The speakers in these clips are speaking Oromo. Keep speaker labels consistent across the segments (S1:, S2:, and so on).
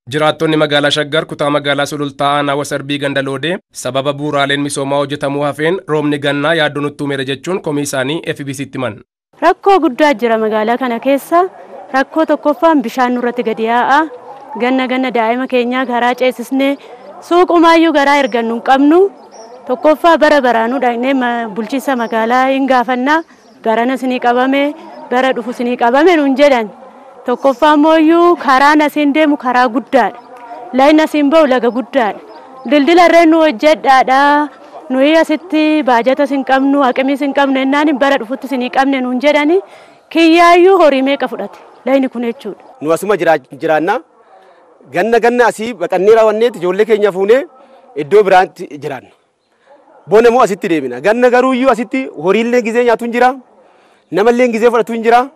S1: Jiraattonni magaalaa Shaggar kutaa magaalaa Sulultaa aanaa Wasarbii Gandaloodee sababa bu'uuraaleen misoomaa hojjetamuu hafeen roobni gannaa yaaddoo nutti uumeera jechuun komii isaanii FBC'tti himan.
S2: Rakkoo guddaa jira magaalaa kana keessa. Rakkoo tokkoffaan bishaan nurratti gadi yaa'a. Ganna daa'ima keenyaa garaa ceesisnee suuqumaayyuu garaa ergannu hin qabnu. Tokkoffaa bara baraanuu dhaqnee bulchiinsa magaalaa hin gaafannaa. Barana isinii qabame, bara dhufu isinii qabame nuun jedhan. Tokkoffaa mooyyuu karaan asiin deemu karaa guddaadha. Laayini asiin ba'u laga guddaadha. Dildila irree nu hojjedhaadha. Nuyi asitti baajata isin qabnu, haqimii isin qabnu ennaan bara dhufutti isinii qabne nuun jedhani. Kiyyaayyuu horii meeqa fudhate? Laayini kun jechuudha.
S3: Nu asuma jiraanna. Ganna asii baqannee raawwanneeti ijoollee keenya fuunee iddoo biraatti jiraanna. Boona moo asitti deemina. Ganna garuuyyuu asitti horiillee gizee nyaatu hin jira. Namallee gizee fudhatu hin jira.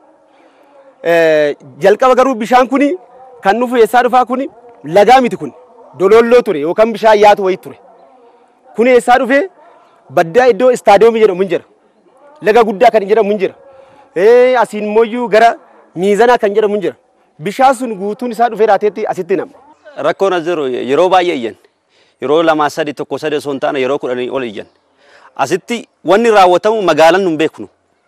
S3: Jalqaba garuu bishaan kuni kan nuuf eessaa dhufaa kuni lagaa miti kun dololloo ture yookaan bishaan yaatu wayii ture. Kun eessaa dhufee baddaa iddoo istaadiyoomii jedhamu hin jira. Laga guddaa kan jedhamu hin jira. Asiin mooyyuu gara miizanaa kan jedhamu hin jira. Bishaan sun guutuun isaa dhufee raateetti asitti nama.
S4: Rakkoon as jiru yeroo baay'ee iyyan. Yeroo 2 1 3 osoo hin taane yeroo 10 ol iyyan. Asitti wanni raawwatamu magaalaan nun beeknu.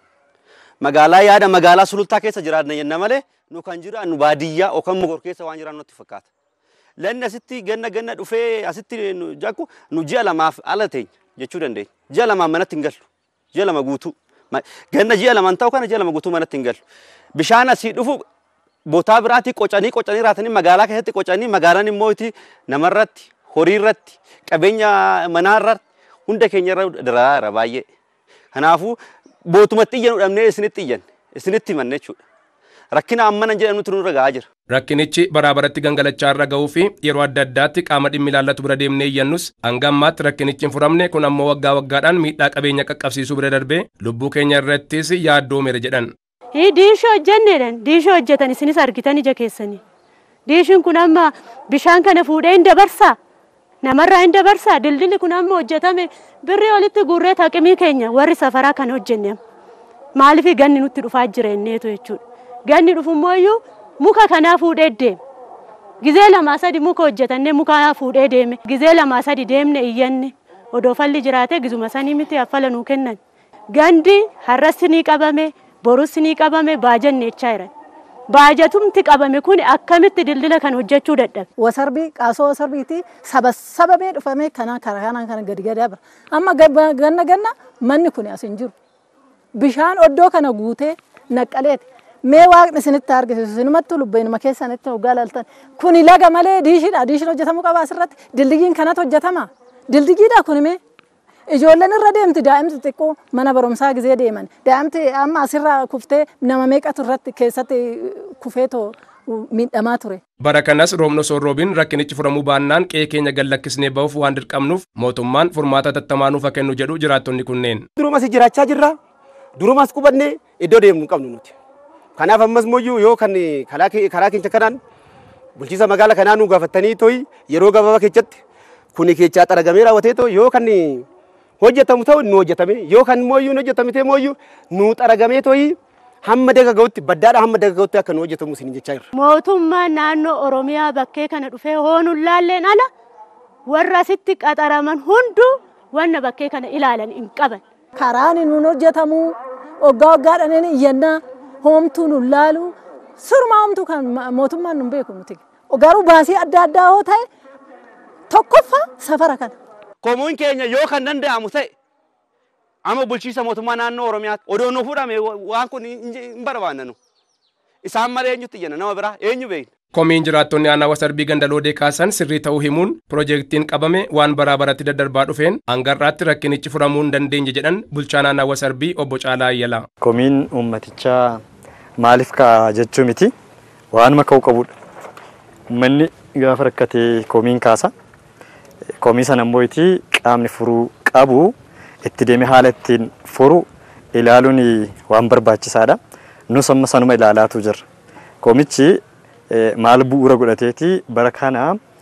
S4: Magaalaa yaada magaalaa Sulultaa keessa jiraanna jenna malee nu kan jiraannu baadiyyaa yookaan mogor keessa waan jiraannu nutti fakkaata. Lanni asitti ganna dhufee asitti jakku nu ji'a 2 ala teenya jechuu dandeenya. Ji'a 2 manatti hin gallu. Ji'a 2 guutuu. Ganna ji'a 2 ta'u kana ji'a 2 guutuu manatti hin gallu. Bishaan asii dhufu botaa biraatti qocanii raatanii magaalaa keessatti qocanii magaalaan immoo itti namarratti, horiirratti, qabeenya manaarratti hunda keenyarra daraara baay'ee. Kanaafuu bootumatti iyyan udhamnee isinitti himanne jechuudha. Rakkina ammana jedhamnutu nurra ga'aa jira.
S1: Rakkinichi baraabaratti gangalachaa irra ga'uu fi yeroo adda addaatti qaama dhimmi ilaallatu bira deemnee iyyannus hanga ammaatti rakkinichi hin furamne kun ammoo waggaadhaan miidhaa qabeenya qaqqabsiisuu bira darbee lubbuu keenya irrattis yaaddoomeera jedhan.
S2: Diishoo hojjenneedhaan diishoo hojjetan isinis argitan ija keessanii. Diishiin kun amma bishaan kana fuudhee hin dabarsaa. Namarraa hin dabarsaa. Dildilli kun amma hojjetame birrii olitti guurree haqimii keenya warri safaraa kan hojjenne. Maaliif ganni nutti dhufaa jira inneetu jechuudha. Ganni dhufummoo muka kanaa fuudhee deeme. Gizee 2 muka hojjetannee muka fuudhee deeme. Gizee 2 deemne iyyanne. Odoo falli jiraatee gizuma sanii miti affala nuu kennan. Gandi har'as ni qabame. Borus ni qabame baajanne jechaa baajatumti qabame kun akkamitti dildila kan hojjechuu dadhabe.
S5: Wasarbii qaasoo wasarbiiti sababee dhufame kana gadi dabra. Amma ganna manni kun as hin jiru. Bishaan oddoo kana guutee naqqaleeti. Mee waaqni isinitti argisiisu isinumattuu lubbeenuma keessanitti hogaalaltan. Kuni laga malee diishiidha. Diishiin hojjetamuu qaba asirratti. Dildigiin kanatu hojjetama. Dildigiidha kun mee. Ijoolleen irra deemti daa'imti xiqqoo mana barumsaa gizee deeman. Daa'imti amma asirraa kuftee nama meeqatu irratti keessatti kufeetoo miidhamaa ture.
S1: Bara kanas roobni osoo roobiin rakkinichi furamuu baannaan qe'ee keenya gallakkisnee ba'uuf waan dirqamnuuf mootummaan furmaata tattamaa haa kennu jedhu jiraattonni kunneen.
S3: Durumas jiraachaa jirra. Durumas qubannee iddoo deemnu qabnu nuti. Kanaaf ammas mooyyuu yoo kan karaa keenya kanaan bulchiinsa magaalaa kanaa nu gaafatanii tooyi yeroo gabaabaa keessatti kuni keechaa xaragamee raawwatee tooyi yoo kan hojjetamu ta'u nu hojjetame yoo kan mooyyuu nu hojjetame ta'e mooyyuu nu xaragamee tooyi hamma dagaga'utti baddaadha hamma dagaga'utti akka nu hojjetamu isin jechaa jirra.
S2: Mootummaan naannoo Oromiyaa bakkee kana dhufee hoonuu laalleen ala warra asitti qaxaraman hunduu wanna bakkee kana ilaalan hin qaban.
S5: Karaan nuun hojjetamu waggaadhaan iyyannaa hoomtuu nu laalu surma hoomtuu kan mootummaan nu beeku nuti. Garuu baasii adda addaa yoo ta'e tokkoffaa safara kana.
S4: Komuun keenya yoo kan danda'amu ta'e amma bulchiinsa mootummaa naannoo Oromiyaatti odoo nu fudhame waan kun hin barbaannu. Isaan malee eenyutti iyyanna nama biraa eenyu beekna.
S1: Komiin jiraattonni aanaa Wasarbii Gandaloodee kaasan sirrii ta'uu himuun piroojeektiin qabame waan baraabaratti daddarbaa dhufeen hangarraatti rakkinichi furamuu hin dandeenye jedhan bulchaan aanaa Wasarbii obbo Caalaa Ayyalaa.
S6: Komiin uummatichaa maaliif ka'a jechuu miti waanuma ka'uu qabudha. Uummanni gaafa rakkatee komiin kaasa. Komii sana immoo qaamni furuu qabu itti deemee haala ittiin furu ilaaluun waan barbaachisaadha. Nus amma sanuma ilaalaatu jirra. Komichi maal bu'uura godhateeti bara kana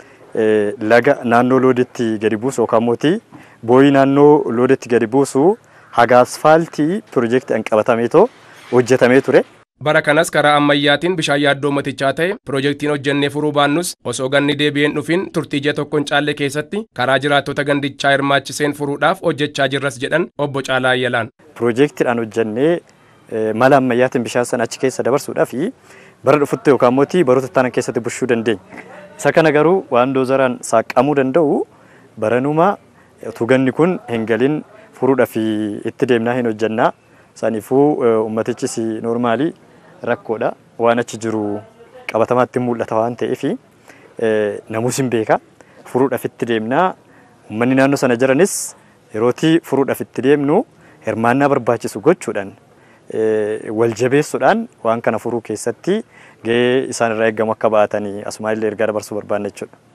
S6: laga naannoo loodetti gadi buusu yookaan mootii booyii naannoo loodetti gadi buusu haga asfaaltii piroojeektii qabatamee hojjetamee ture.
S1: Bara kanas karaa ammayyaatiin bishaan yaaddoo ummatichaa ta'e piroojeektiin hojjennee furuu baannus osoo ganni deebi'een dhufin turtii ji'a tokkoon caalle keessatti karaa jiraattota gandichaa hirmaachiseen furuudhaaf hojjechaa jirras jedhan obbo Caalaa Ayyalaan.
S6: Piroojeektiidhaan hojjennee mala ammayyaatiin bishaan sana achi keessa dabarsuudhaaf bara dhufutti yookaan mootii baroota taanan keessatti bulchuu dandeenya. Isa kana garuu waan doozaraan saaqamuu danda'u baranuma utuu ganni kun hin galin furuudhaaf itti deemnaa hin hojjennaa. Saniifuu ummatichis noormaalii rakkoodha. Waan achi jiru qabatamaatti mul'ata waan ta'eef namus hin beeka. Furuudhaaf itti deemnaa. Uummanni naannoo sana jiranis yerootii furuudhaaf itti deemnu hirmaannaa barbaachisu gochuudhaan wal jabeessuudhaan waan kana furuu keessatti gahee isaan irraa eegamu akka ba'atanii asumaa illee ergaa dabarsuu barbaanna jechuudha.